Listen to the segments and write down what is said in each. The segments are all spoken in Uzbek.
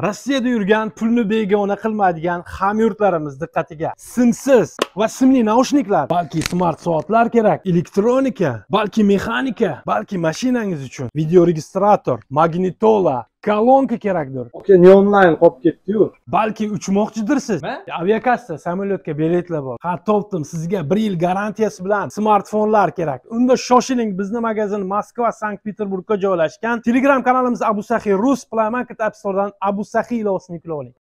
Rossiyada yurgan, pulni begona qilmaydigan hamyurtlarimiz diqqatiga. Simsiz va simli naushniklar, balki smart soatlar kerak, elektronika, balki mexanika, balki mashinangiz uchun video registrator, magnitola, kolonka kerakdir. Ne online qolib ketdi-yu. Balki uchmoqchidirsiz. Aviakassa, samolyotga biletlar bor. Ha, topdim, sizga 1 yil garantiyasi bilan smartfonlar kerak. Unda shoshiling, bizni magazin Moskva, Sankt-Peterburgga joylashgan. Telegram kanalimiz Abu Sahi Rus Play Market App Store'dan Abu Sahi ilovasini yuklab oling.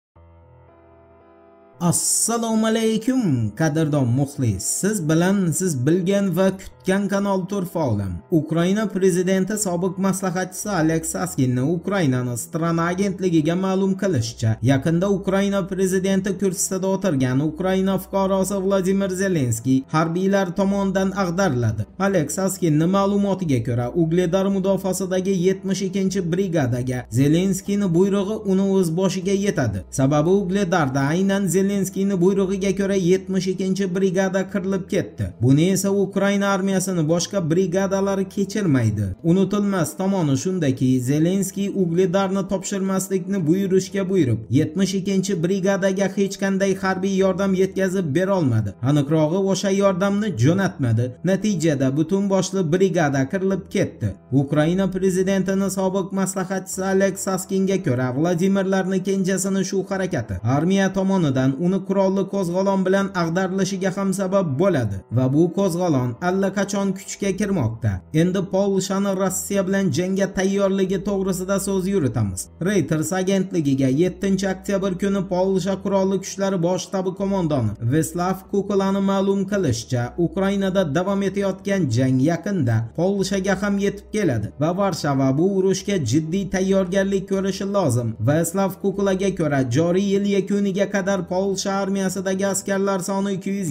Assalomu alaykum qadrdon muxlis. Siz bilan siz bilgan va kutgan kanal Turfolim. Ukraina prezidenti sobiq maslahatchisi Alex Askinni Ukrainaning strana agentligiga ma'lum qilishicha, yaqinda Ukraina prezidenti kursisida o'tirgan Ukraina fuqarosi Vladimir Zelenskiy harbiylar tomonidan ag'dariladi. Alex Askinning ma'lumotiga ko'ra, Ugledar mudofaasidagi 72-brigadaga Zelenskiyning buyrug'i uni o'z boshiga yetadi. Sababi Ugledarda aynan Zelenskiyning buyrug'iga ko'ra 72-brigada qirilib ketdi. Buni esa Ukraina armiyasini boshqa brigadalari kechirmaydi. Unutilmas tomoni shundaki, Zelenskiy Ugledarni topshirmaslikni buyurishga buyurib, 72-brigadaga hech qanday harbiy yordam yetkazib bera olmadi. Aniqrog'i, o'sha yordamni jo'natmadi. Natijada butun boshli brigada qirilib ketdi. Ukraina prezidentining sobiq maslahatchisi Alex Askinga ko'ra, Vladimirlarning kenjasini shu harakati armiya tomonidan uni qurolli qo'zg'olon bilan ag'darilishiga ham sabab bo'ladi va bu qo'zg'olon allaqachon kuchga kirmoqda. Endi Polshani Rossiya bilan jangga tayyorligi to'g'risida so'z yuritamiz. Reuters agentligiga 7-oktyabr kuni Polsha qurolli kuchlari bosh shtabi qo'mondoni Veslav Kukulani ma'lum qilishicha, Ukrainada davom etayotgan jang yaqinda Polshaga ham yetib keladi va Varshava bu urushga jiddiy tayyorgarlik ko'rishi lozim. Veslav Kukulaga ko'ra, joriy yil yakuniga qadar Polsha armiyasidagi askarlar soni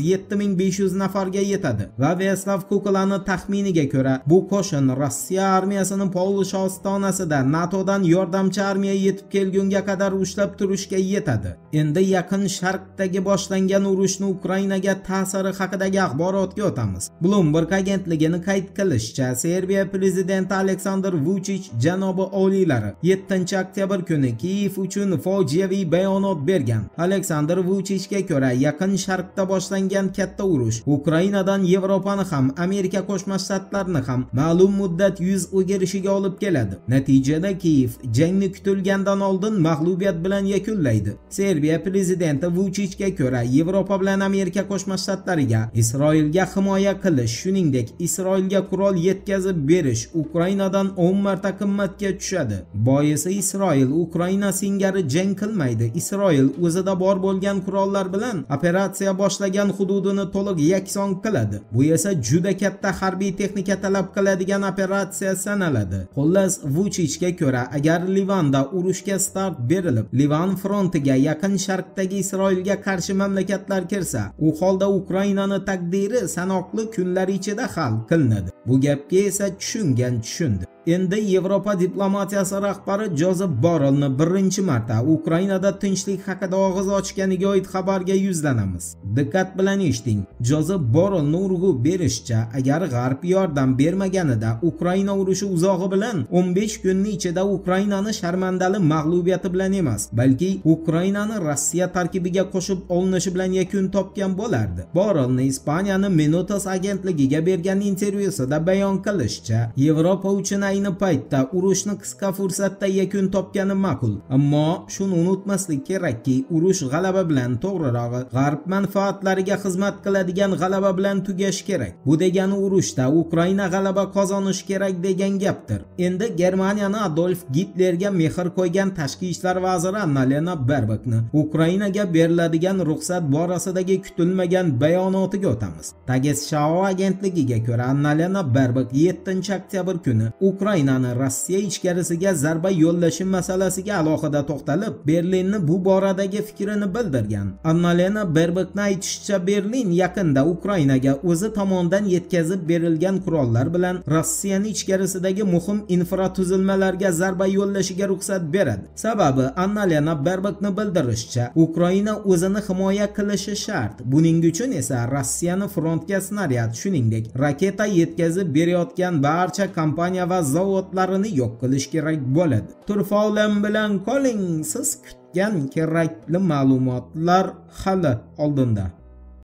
207.500 nafarga yetadi va Veslav Kukulani taxminiga ko'ra, bu qo'shin Rossiya armiyasini Polsha ostonasida NATOdan yordamchi armiya yetib kelgunga qadar ushlab turishga yetadi. Endi yaqin sharqdagi boshlangan urushni Ukrainaga ta'siri haqidagi axborotga o'tamiz. Bloomberg agentligining qayd qilishicha, Serbiya prezidenti Aleksandr Vuchich janobi oliylari 7-oktyabr kuni Kiyev uchun fojiaviy bayonot bergan. Aleksandr Vuchichga ko'ra, yaqin sharqda boshlangan katta urush Ukrainadan Yevropani ham, Amerika Qo'shma Shtatlarini ham ma'lum muddat yuz o'girishiga olib keladi. Natijada Kiyev jangni kutilgandan oldin mag'lubiyat bilan yakunlaydi. Serbiya prezidenti Vuchichga ko'ra, Yevropa bilan Amerika Qo'shma Shtatlariga Isroilga himoya qilish, shuningdek Isroilga qurol yetkazib berish Ukrainadan 10 marta qimmatga tushadi. Boisi Isroil Ukraina singari jang qilmaydi. Isroil o'zida bor bo'lgan qurollar bilan operatsiya boshlagan hududini to'liq yakson qiladi. Bu esa juda katta harbiy texnika talab qiladigan operatsiya sanaladi. Xullas, Vuchichga ko'ra, agar Livanda urushga start berilib, Livan frontiga yaqin sharqdagi Isroilga qarshi mamlakatlar kirsa, u holda Ukrainaning taqdiri sanoqli kunlar ichida hal qilinadi. Bu gapga esa tushundi. Endi Yevropa diplomatiyasi rahbari Jozef Borrellni birinchi marta Ukrainada tinchlik haqida og'iz ochganiga oid xabarga yuzlanamiz. Diqqat bilan eshiting. Jozef Borrellni urg'u berishicha, agar G'arb yordam bermaganida Ukraina urushi uzog'i bilan 15 kunning ichida Ukrainani sharmandali mag'lubiyati bilan emas, balki Ukrainani Rossiya tarkibiga qo'shib olinishi bilan yakun topgan bo'lardi. Borrellni Ispaniyaning Minutos agentligiga bergan intervyusida bayon qilishicha, Yevropa uchun ayni paytda urushni qisqa fursatda yakun topgani ma'qul. Ammo shuni unutmaslik kerakki, urush g'alaba bilan, to'g'rirog'i, G'arb manfaatlariga xizmat qiladigan g'alaba bilan tugashi kerak. Bu degani urushda Ukraina g'alaba qozonishi kerak degan gapdir. Endi Germaniyani Adolf Hitlerga mehr qo'ygan tashqi ishlar vaziri Annalena Baerbockni Ukrainaga beriladigan ruxsat borasidagi kutilmagan bayonotiga o'tamiz. Tagesschau agentligiga ko'ra, Annalena Baerbock 7-oktyabr kuni Ukrainani Rossiya ichkarisiga zarba yo'llashi masalasiga alohida to'xtalib, Berlinni bu boradagi fikrini bildirgan. Annalena Baerbockning aytishicha, Berlin yaqinda Ukrainaga o'zi tomonidan yetkazib berilgan qurollar bilan Rossiyaning ichkarisidagi muhim infratuzilmalarga zarba yo'llashiga ruxsat beradi. Sababi, Annalena Baerbockning bildirishicha, Ukraina o'zini himoya qilishi shart. Buning uchun esa Rossiyani frontga snaryad, shuningdek, raketa yetkazib berayotgan barcha kompaniya va zavodlarini yo'q qilish kerak bo'ladi. Turfolim bilan qoling, siz etgan kerakli ma'lumotlar hali oldinda.